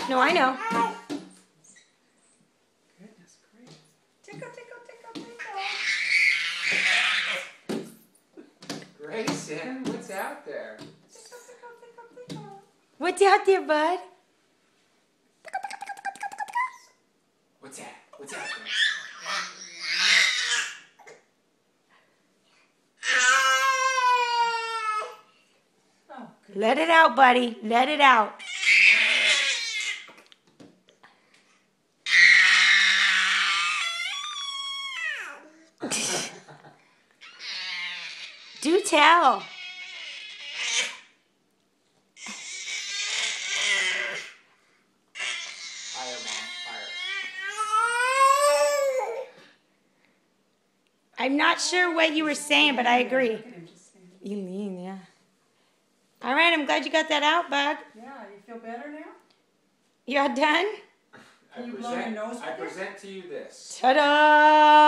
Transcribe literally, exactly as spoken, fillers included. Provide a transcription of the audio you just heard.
No, I know. Goodness gracious. Tickle, tickle, tickle, tickle. Grayson, what's out there? Tickle, tickle, tickle, tickle. What's out there, bud? What's that? What's out there? Oh, good. Let it out, buddy. Let it out. Do tell. Fire, Mom. Fire. I'm not sure what you were saying, but I agree. Look at him just standing. You mean, yeah. All right, I'm glad you got that out, bud. Yeah, you feel better now? You all done? I Can you blow present, your nose I with it? present to you this. Ta-da!